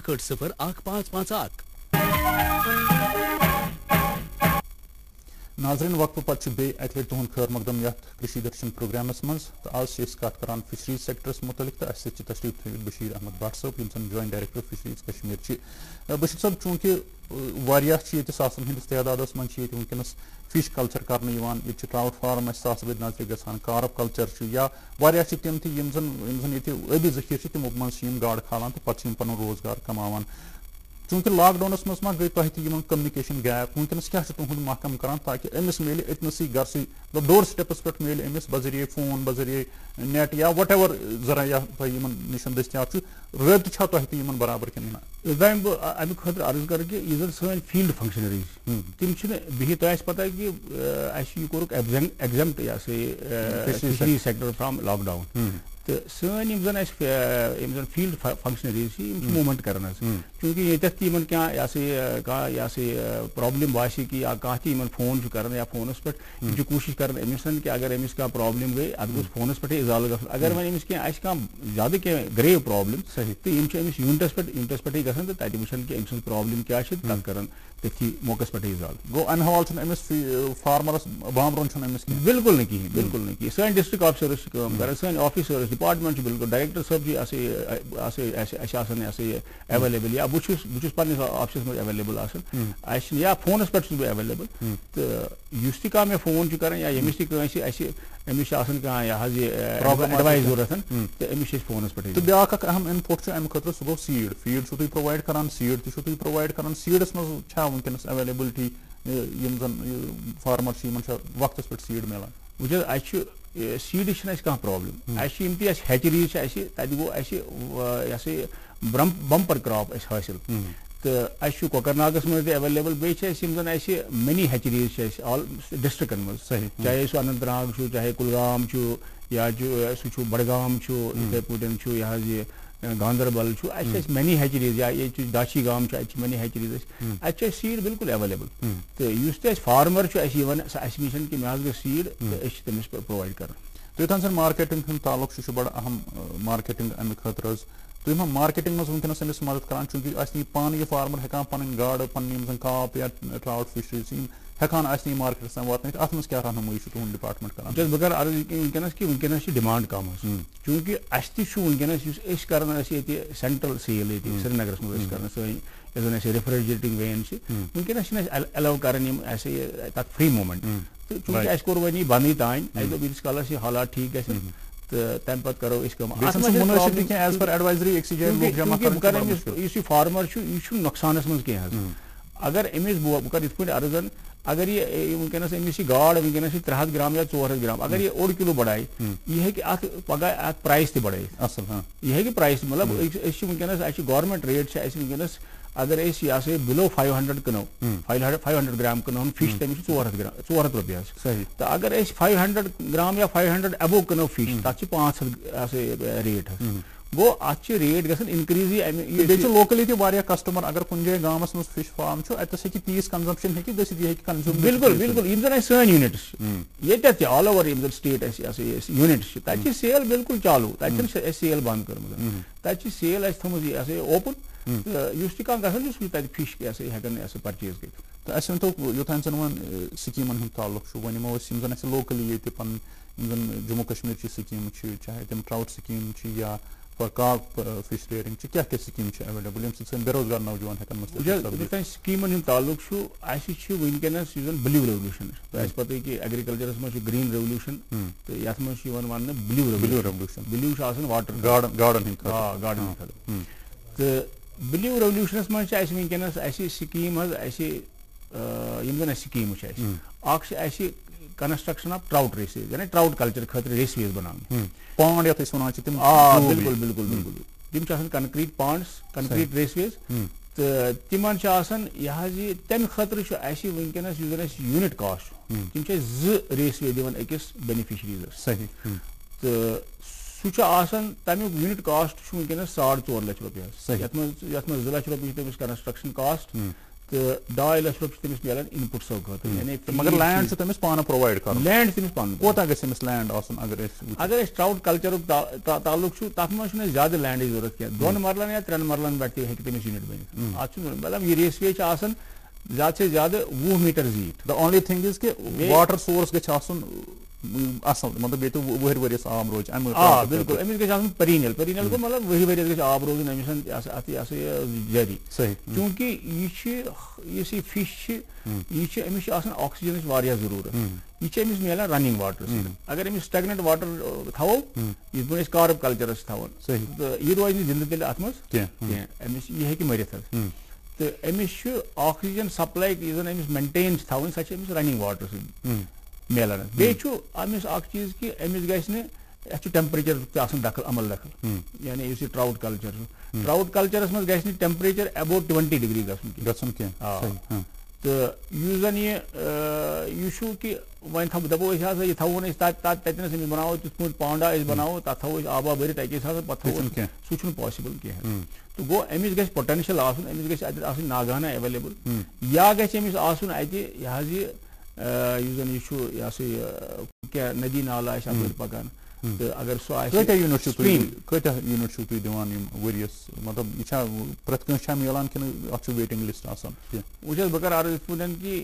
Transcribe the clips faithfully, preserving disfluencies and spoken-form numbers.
अखट सिफर अख पाँच पाँच अख। नाजरीन वक्त पत् बे अत तुहद खैर मकदम यथ कृषि दर्शन प्रोग्रामस मज तो आज कत कर फिशरीज सेक्टरस मुतलिक तो अस तशरीफ थवित बशीर अहमद भट्ट साहब यम joint director fisheries Kashmir. Bashir साहब चूंकि हंदिस तदाद मज वनकस फिश कल्चर कर ट्राउट फार्म सास बद नजर ग कार्प कल्चर या तम अबी जखीर तमो मज गाड़ खालान तो पे पन रोजगार कमान। चूंकि लॉकडाउनस मज मा गई तह कम्युनिकेशन गैप वनकस क्या तुहद महकम कर ताकि अमिस मिले अतनसी घर डोर स्टेपस पे मिले अमिस बजरिए फोन बजरिए नेट या वट एवर जरिया तह निश दस्तियाब रब्त तह बराबर कि अमि खुद अर्ज कर कि यह सन फील्ड फंक्शनरीज तम बिहित तह पता कि यह कोर एग्जाम्प्ट यह फिशरीज सेक्टर फ्राम लॉकडाउन तो सन जन जन फील्ड फंक्शनरीज मूवमेंट कर चूंकि ये क्या यह प्रॉब्लम बासी कि कह फोन कर या फोनस पे कोशिश कर अमिस कि अगर अमिस क्या प्रॉब्लम गई अत गोस फोनस पे इजाल ग अगर वो अमिस क्या ज्यादा क्या ग्रेव प्रॉब्लम तो अमिस यूनिटस पे यूनिटस पे ग तो तत वुचन कि अमिस प्रॉब्लम क्या तथ कर तथी मौकस पे इजाल गो अन हवाल फार्मरस बामरन बिल्कुल नहीं कहीं बिल्कुल नहीं कहीं सन डिस्ट्रिक्ट ऑफिसर्स कर सन ऑफिसर्स डिपार्टमेंट बिल्कुल डायरेक्टर सब अवेलेबल या बहुत पे ऑफिस में अवेलेबल या फोनस पे बह अवेलेबल तो कह मे फोन कर या यमिस अमिस एडवाइस जरूरत तो अमिस फोनस पे तो ब्या अहम इनपुट अमे खुद सह गो सीड फीड तुम प्रोवाइड कर सीड तुम प्रोवाइड कर सीडस मज वनकस अवेलेबिलिटी यम जन फार्मर वक्त पे सीड मिलान वो सीड कह प्रॉब्लम हेचरीज तत गो बम्पर क्रॉप हासिल तो कोकरनागस मज अवेलेबल बेन मिनी हेचरीज ऑल डिस्ट्रिक्टन मज चाहे सह अनंतनाग चाहे कुलगाम या सह बडगाम इथे पे यह गांधरबल मिनी हेचरीज या ये दाची गाम मिनी हेचरीज अत सीड बिल्कुल अवेलेबल तो इस फार्मर नश कि मे ग सीड तो तमिस प्रोवाइड कर तो मार्केटिंग ताल्लुक बड़ा अहम मार्केटिंग अमे खतर तुम मार्केटिंग मज वनकस अमिस मदद कर चूंकि पान यह फार्मर हेकान पन गाड़ पन काप या ट्राउट फिशरीज हेकान मार्केट तक वात अत मज क्या रहनुमाई तुहद डिपार्टमेंट कर बह कर अर्ज वनकस कि वनकस डिमांड कम चूंकि अस वनकस कर सेंट्रल सेल ये श्रीनगर मज कर रेफ्रिजरेटिंग वैन वनकस अलाउ कर तथ फ्री मूवमेंट तो चूंकि अस कोर वन बंद तान अस दोप कलस हालात ठीक ग तो तम पे करो फार्मर यह नुकसान मज कह अगर अमिस बह कर पे अर्जन अगर ये वनकस अमिस गाड़ वनकस त्रे हथ ग्राम या चोर हथ ग्राम अगर ये ओड किलो बढ़ाए यह अत पगह अत प्राइस तह बढ़े असल यह प्राइस मतलब वनकस गवर्नमेंट रेट वनकस अगर यह बिलो फाइव हंड्रेड कनो फाइव हंड्रेड ग्राम कनो फिश तमिस चोर हथ ग्राम चोर हथ रुपये सही तो अगर फाइव हंड्रेड ग्राम या फाइव हंड्रेड अबो कनो फिश तथ पाँच हथ रेट गो अत रेट ग इनक्रीज लोकली कस्टमर अगर कुछ जाए गाँवस मज फिश फार्म अतस हे पीस कंजम्पशन हे कंज्यूम बिल्कुल बिल्कुल यम जन सन यूनिट्स ये ऑल ओवर यम स्टेट यूनिट्स तत सेल बिल्कुल चालू तत सेल बंद कर तत सेल थी ओपन फिश हेकन परचेज कर तो अस वो योथान वन स्कीमन ताल्लुक वो जन लोकली ये पन जम्मू कश्मीर स्कीम चाहे तम ट्राउट स्कीम या काप फिश रेयरिंग क्या क्या स्कीम अवेलेबल यम बेरोजगार नौजवान हेकन स्कीमन ताल्लुक वनकस ब्लू रेवल्यूशन तो अस पता कि एग्रीकल्चरस मज ग्रीन रेवल्यूशन तो ये वन blue blue revolution blue water garden garden garden तो ब्लू रेवल्यूशनस मज वनकस स्कीम यम जन scheme construction of trout races यानी ट्राउट कल्चर खतर रेसवेज बनाने पांड यथ वन बिल्कुल बिल्कुल बिल्कुल तम कंक्रीट पांड्स कंक्रीट रेसवेज तो तिम यह तम खतर वनकस यूनिट कास्ट तम ज रेसवे दिवान अकिस बेनिफिशरीज सही तो सह तमिक यूनिट कास्ट वनकस साढ़ चोर लक्ष रुपये ये जो लक्ष रुपये तमिस कंस्ट्रक्शन कास्ट तो ढाई लक्ष रुपये तमिस मिलान इनपुट सो खतर यानी मगर लैंड से तमिस पाना प्रोवाइड कर लैंड तमिस पान कोता गस तमिस लैंड आसन अगर अगर ट्राउट कल्चर ताल्लुक छु तथ मन ज्यादा लैंड जरूरत क्या दोन मरलन या त्रेन मरलन पे हेक तमिस यूनिट बन आज मतलब ये रेसवे आसन ज्यादा से ज्यादा वो मीटर जीट द ओनली थिंग इज कि वाटर सोर्स गछ आसन असल मतलब ये तो वहर वरियस आम रोज अम आ बिल्कुल अमिस गछ आसन पेरिनियल पेरिनियल को मतलब वही वरियस गछ आब रोज अमिस अति अति जारी सही क्योंकि ये छ ये सी फिश छ ये छ अमिस आसन ऑक्सीजन वारिया जरूरत ये छ अमिस मिला रनिंग वाटर अगर अमिस स्टैग्नेंट वाटर थावो ये बन कार्ब कल्चर थावन सही तो ये रोज जिंदा तेल अतमस के अमिस ये है कि मरित तो अमिस ऑक्सीजन सप्लाई इजन अमिस मेंटेन थावन सच अमिस रनिंग वाटर से मिलान बे अमिस अख चीज कि अमिस गि टेम्परेचर दखल अमल दखल यानी इस ट्राउट कल्चर ट्राउट कल्चरस मज गि टेम्परेचर अबाउट ट्वेंटी डिग्री गसन तो जन यह कि वन दपो यह थो तथन बनाओ तिथ पांडा बनाओ तथ थो आबा भरत अके पे सह पॉसिबल कह तो गो अमिस गि पोटेंशियल अमिस गि नागाना अवेलेबल या गमिस यह जन यह क्या नदी नाला अपर पकान तो अगर सह यूनिट यूनिट तुम दिवान वरियस मतलब यह प्रत कह मिलान कि वेटिंग लिस्ट वो बह कर अर्ज इत कि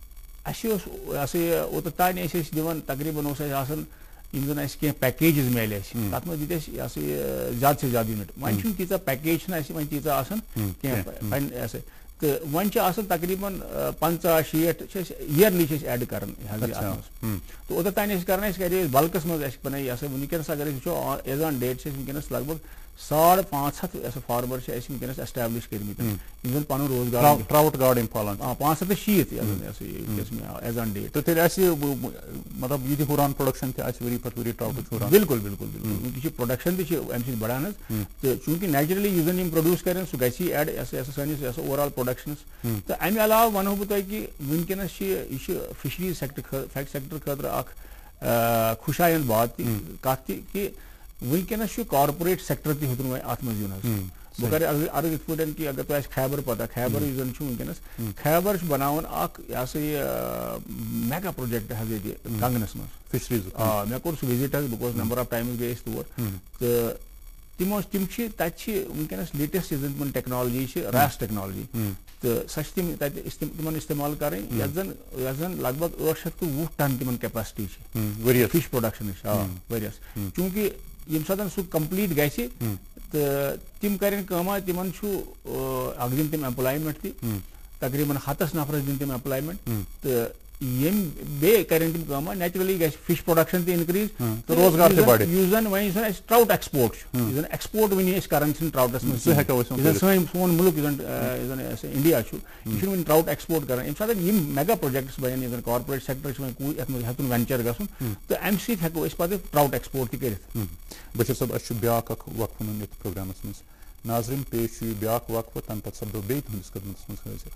ओत तान दिवान तकरीबन यम जन कह पैकेजेस मिले तथ मज दित ज्यादा से ज्यादा यूनिट वन तीचा पैकेज वन तीचा कह तो वन तकरीबन पंचा शीठ ईयरली एड कर तो ओत तान कर बल्कस मज वनकस अगर वो एज ऑन डेट वनकस लगभग साढ़ पाँच हथ फार्मर वनकस एस्टैब्लिश कर पन रोजगार ट्राउट गार्डन पालन पाँच हथ शीत एज ऑन डेट तो मतलब ये हुरान प्रोडक्शन वरी पत वरी ट्राउट बिल्कुल बिल्कुल बिल्कुल प्रोडक्शन तम बढ़ान तो चूंकि नेचुरली यह प्रोड्यूस कर सह गि एड सैस ओवरऑल प्रोडक्शन तो अमे अलावा वनो बह तुम कि वनकस यह फिशरीज सेक्टर सेक्टर खतर खुशायन बात कत कि वनकस कारपोरेट सेक्टर तुन अत मज यून बह कर अर्ज इत कि अगर तुम खैबर पता खैबर यह वनकस खैबर बनावन यह मेगा प्रोजेक्ट कंगनस मज फिशरीज मे कोर सह विजिट बह नंबर ऑफ टाइम्स गए तौर तो तम तम वनकस लेटेस्ट तम टेक्नोलॉजी रैस टेक्नोलॉजी तो सह तम इस्तेमाल कर जन लगभग आठ शत तो वह टन तम कैपेसिटी फिश प्रोडक्शन वरियस चूंकि यम सात सह कंप्लीट गि तो तम कर तम दिन तम एम्प्लॉयमेंट तकरीबन हतस नफरस दिन तम एम्प्लॉयमेंट तो यम बे कर तम नेचुरली गि फिश प्रोडक्शन इनक्रीज तो रोजगार वन ट्राउट एक्सपोर्ट एक्सपोर्ट वन कर ट्राउटस सोन मुल्क इंडिया यह ट्राउट एक्सपोर्ट कर सात मेगा प्रोजेक्ट्स बन कॉर्पोरेट सेक्टर हेतुन वेंचर गन तो अम सको पे ट्राउट एक्सपोर्ट कर बशीर साहब अ ब्या वक्फ नुन ये प्रोग्रामस मज नाजरीन पेश ब्या वक्फ तम पे सपदो बे तुंदिस खदमत मज हाजिर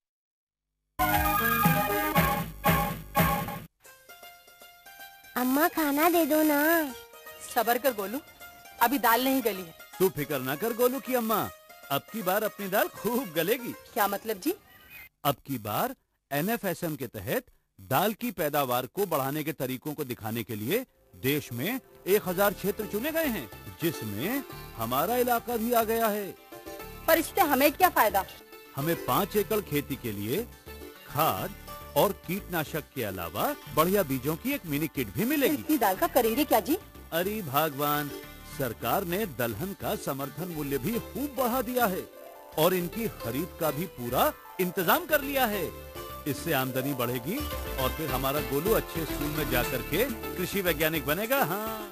अम्मा खाना दे दो ना। सबर कर गोलू, अभी दाल नहीं गली है। तू फिक्र ना कर गोलू की अम्मा, अब की बार अपनी दाल खूब गलेगी। क्या मतलब जी? अब की बार एन एफ एस एम के तहत दाल की पैदावार को बढ़ाने के तरीकों को दिखाने के लिए देश में एक हजार क्षेत्र चुने गए हैं, जिसमें हमारा इलाका भी आ गया है। पर इससे हमें क्या फायदा? हमें पाँच एकड़ खेती के लिए खाद और कीटनाशक के अलावा बढ़िया बीजों की एक मिनी किट भी मिलेगी। इतनी दाल का करेंगे क्या जी? अरे भगवान, सरकार ने दलहन का समर्थन मूल्य भी खूब बढ़ा दिया है और इनकी खरीद का भी पूरा इंतजाम कर लिया है। इससे आमदनी बढ़ेगी और फिर हमारा गोलू अच्छे स्कूल में जाकर के कृषि वैज्ञानिक बनेगा। हाँ,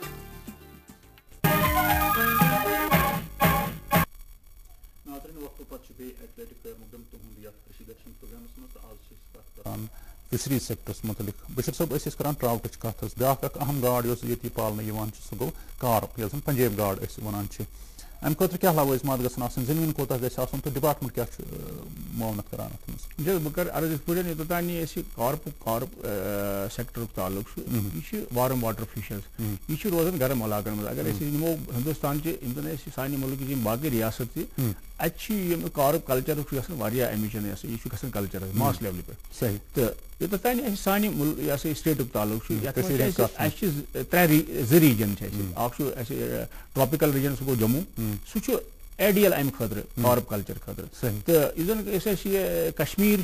फिशरीज सेक्टरस मुतलिक बशीर साहब अस करान ट्राउटच कथ ब्या अहम गाड़ ये पालन सह गो कार्प यह पंजाब गाड़ वन अम खुद क्या लवाजमात गसन जमीन कोता गन तो डिपार्टमेंट क्या मावनत करान अत बह कर अर्ज इत तान कार्प कार्प सेक्टर ताल्लुक यह वारम वाटर फिशर्स यह रोजान गर्म इलाकन मज अगर नमो हिंदुस्तान सान मुल्क बाकी रियासत अच्छी कार्ब कल्चर अमिशन कल्चर मास लेवल पे सही तो ये तान सानि स्टेट तालुक त्रे रीजन ट्रॉपिकल रीजन सह गो जम्मू सह आइडियल अमि खतर कार्ब कल्चर खतर तो यह कश्मीर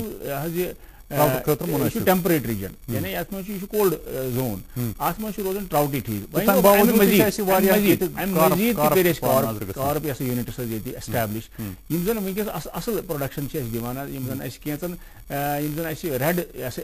टेम्परेट रीजन यानी अत कोल्ड जोन अत रोजान ट्राउटी ठीक कार्ब यूनिट्स एस्टैब्लिश वनकस असल प्रोडक्शन दिवान कैंचन red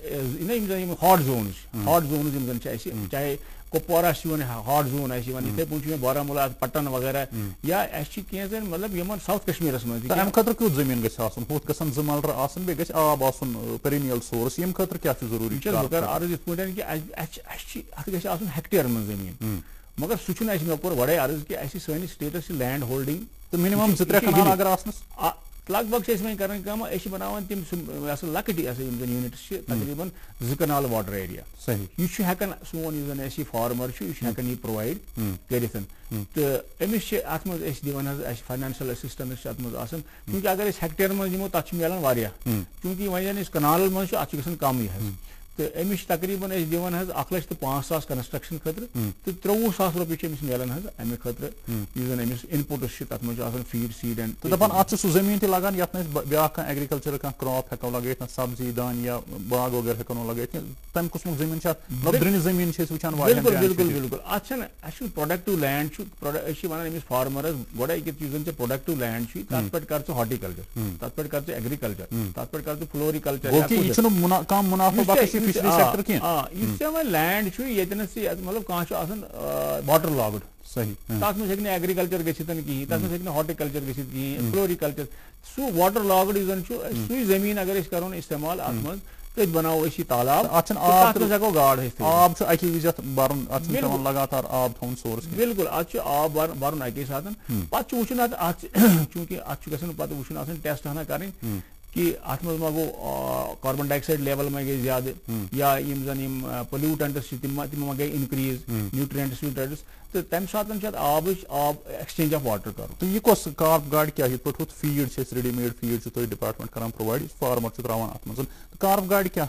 hot zone hot zone चाहे कुपवारा हॉट जोन इथे पे बारामूला पट्टन वगैरह या कैंचन मतलब यमन साउथ कश्मीर मज अम खतर क्यूत जमीन गुत गसन जु मलर आसन बे गछ आब आसन पेरिनियल सोर्स यम खतर क्या जरूरी कर अर्ज इत पे कि अत गछ आसन हेक्टेयर मन जमीन मगर सह मे कोर गड़े अर्ज कि सैनिस स्टेटस लैंड होल्डिंग तो मिनिमम जो त्रे कनाल अगर आसनस लगभग वन कर बनान तम लकट यूनिट्स तकरीबन जु कनाल वाटर एरिया सही यह सोन यह फार्मर यह प्रोवाइड कर तो अमिस अत दिवान फाइनेंशियल असिस्टेंस क्योंकि अगर हेक्टेयर मज दिमो तथ मिलान चूंकि वन कनाल मज अत कम तो अमिस तकरीबन दिवान अख लक्ष तो पाँच सास कंस्ट्रक्शन खतर तो त्रोवुह सास रुपये मिलान अमे खतर अमिस इनपुट्स तथ मज फीड सीड एंड तो दपान अत सह जमीन त लगान यत ब्या एग्रीकल्चर कह क्रॉप हेको लगित सब्जी दान या बाग वगैरह हेको लगित तम कुसमुक जमीन द्रिन जमीन वुचान बिल्कुल बिल्कुल बिल्कुल अत प्रोडक्टिव लैंड वन अमिस फार्मरस गोड़े प्रोडक्टिव लैंड तथ पे कर हॉर्टिकल्चर तथ पे कर एग्रीकल्चर तथ पे कर फ्लोरिकल्चर कम मुनाफा बख्श फिशरी सेक्टर कह लैंड मतलब कह वाटर लॉग्ड सही तथ मज हे एग्रीकल्चर गि कहीं तथ मज हे हॉर्टिकल्चर गि कहीं फ्लोरिकल्चर सह वाटर लॉग्ड सु जमीन अगर करो इस्तेमाल अत मज तो बनाओ तालाब हेको गाड़ आब अकि विज बरन लगातार आब थोन सोर्स बिल्कुल अत आब बरन अके साथ पे वुचन अत चूंकि अत पे वुचन टेस्ट हना कर कि अत मज मा गो कार्बन डाइऑक्साइड लेवल मा गई ज्यादा या यम जन यम पोल्यूटेंट्स तिम मा गई इनक्रीज न्यूट्रिएंट्स न्यूट्रिएंट्स तो तम सात आब आब एक्सचेंज ऑफ वाटर कर तो यह कस कार्ब गाड़ क्या पे फीड रेडीमेड फीड तुम डिपार्टमेंट कर प्रोवाइड फार्मर त्रावान अत मज कार्ब गाड़ क्या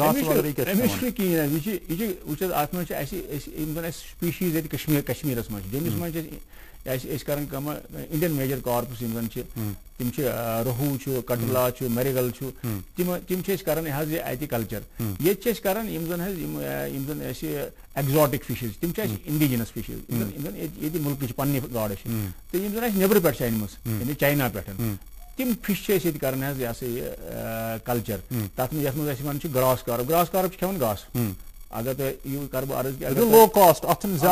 वह अत मज स्पीशीज ये कश्मीर कश्मीरस मज जम्मू मज कर इंडियन मेजर कार्प्स तम रोहू कटला मेरिगल तम तम कर कल्चर ये कर एक्जॉटिक फिशेज तम इंडिजिनस फिशेज ये मुल्क पन्ने गाड़ तो नबर पे यानी चाइना पे तम फिश कर कल्चर तथ मज ग्रास कार्ब ग्रास कार्ब खेवन घास अगर तो कर अर्ज लो कॉस्ट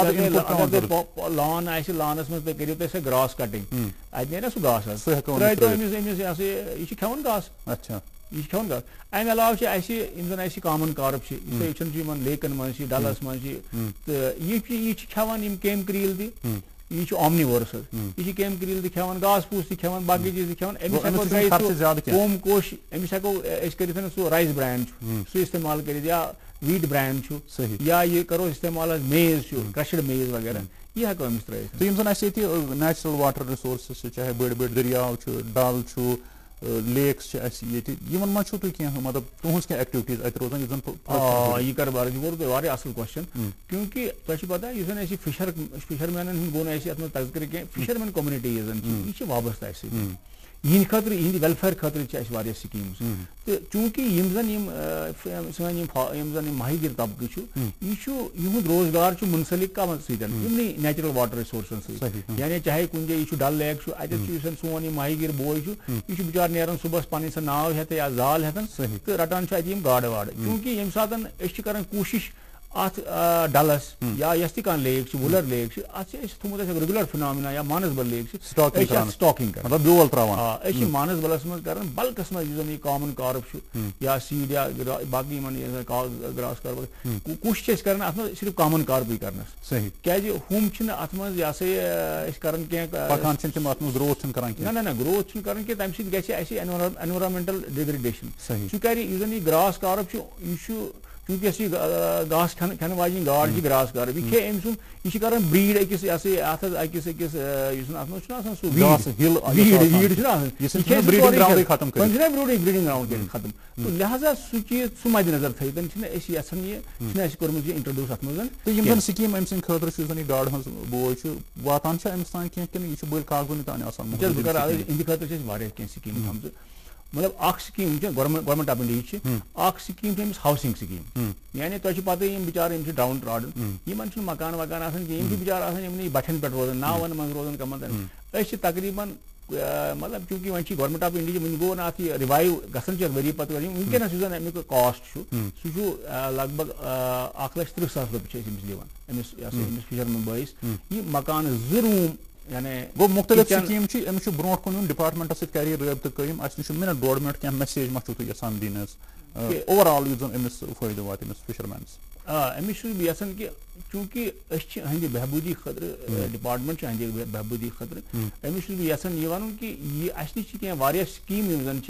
लान लानस मज करो तुम ग्रास कटिंग अत नीर सह घास यह खेवन घास अच्छा यह खेवन घास अमे अलाव जन कॉमन कार्ब लेकन मज डलस मज तो यह खेवान केम क्रील तह यह ऑमनिवोरस यह केम क्रील खेवान घास फूस खेवान बाकी चीज खेवान कोम कोश अमिस हेको सह राइस ब्रांड सह इस्तेमाल कर या वीट ब्रांड या ये करो इस्तेमाल मेज क्रशड मेज वगैरह यह हेको अमिस त्रित तो यम जन नेचुरल वाटर रिसोर्सेस चाहे बड़ बड़ दरियाव डल लेक्स यमन मज तुम कह मतलब तुज क्या एक्टिविटीज अत रोजान यह कर अर्ज वो तुम असल क्वेश्चन क्योंकि तुम पता है फिशर फिशरमैन गो ना तस्कर कह फिशरमैन कम्युनिटी यह वाबस्ता यह खतर यह वेलफेयर खतर स्कीम्स तो चूंकि यम जन सन माहिगिर तबक यह रोजगार मुंसलिक कम समी नेचुरल वाटर रिसोर्सन सही यानी चाहे कुछ यह डल लेक अत सोन माहिगिर बोय यह बिचार नेरान सुबह पन नाव हेत या जाल हेतन तो रटान गाड़ वाड़ चूंकि यम सात कर कोशिश अत डलस या यस तह लेक वुलर लेक अत थोमुत रेगुलर फिनोमिना या मानसबल लेक स्टॉकिंग मतलब ब्योल त्रावान मानसबलस मज कर बल्कस मज कॉमन कार्ब या सीड या बाकी ग्रास कार्ब कोशिश कर अत सिर्फ कॉमन कार्ब ही कर सही क्या हम अत मज कर ग्रोथ ना ना ग्रोथ कर तम सत एनवायरमेंटल डिग्रेडेशन सह कर ग्रास कार्ब यह चूंकि अस घास खेन वाजन गाड़ ग्रास गाड़ यह खे अम सुन यह करान ब्रीड अकिस अकिस अकिस सू ब्रीडिंग ग्राउंड खत्म तो लिहाजा सह चीज सह मद्देनजर थी यहान यह कर्मुत इंट्रोड्यूस अत मज स्कीम अम सद गाड़ हज बोझ वातान अमिस तान कह यह बल कागजन तान इंद खतर कह स्कीम थम मतलब अख स्कीम गवर्नमेंट ऑफ इंडिया अख स्कीम अमिस हाउसिंग स्कीम यानी तुझे पता बिचार डाउन ट्रॉडन इन मकान वकान आसान कहीं बिचार बठन पे रोजान नावन मज रोजान कमन तकरीबन मतलब चूंकि वन गवर्नमेंट ऑफ इंडिया वन गो ना रिवाइव गसन वरी पत् वरी वनकस अमुक कॉस्ट सह लगभग अख लक्ष त्रिह सास रुपये दिवान अमिस फिशरमैन बॉयस यह मकान जो रूम यानी गो मुख्तलिफ स्कीम अमिस ब्रो कुन डिपार्टमेंट सत कर रबत कायम अस नश मिनट डोड़ मिनट क्या मैसेज मा तुम यहान दिन ओवरऑल यु अमिस फायदे वात अमिस फिशरमैनस अमिस यहान कि चूंकि अहद बहबूदी खतर डिपार्टमेंट अहद बहबूदी खतर अमिस यहान यह वन कि यह अस नश क्या वारिया स्कीम यम जन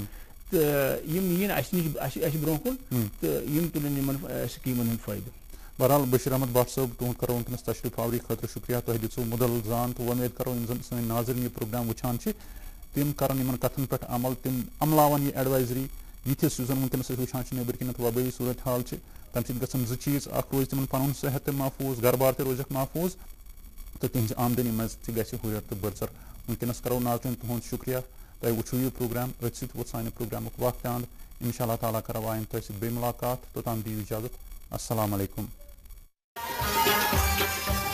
यीन ब्रो कुन तो यम तुलन स्कीमन हूं फायदे बहरहाल बशीर अहमद भट्ट साहब तुहद करो वनकस तशरीफ आवरी खतर शुक्रिया तुह दिसो मुदल जान तो उम्मीद करो इन सन नाज़रीन यह प्रोग्राम वुचान तम कर कथन पे अमल तम अमलावन यह एडवाइजरी यिथिस वनकस वुचान नबर किन वबई सूरत हाल तम सत जो चीज रोज तिम पन सेहत महफूज घर बार रोजक महफूज तो तिहज आमदनी मज हुर तो बर्सर वनकस करो नाज़रीन तुहद शुक्रिया तुम वो यह प्रोग्राम अत सत वो सान प्रोग्राम वक्त अंद इंशाअल्लाह ताला करो आइन तुम बे मुलाकात तोताम दी इजाजत अस्सलाम वालेकुम।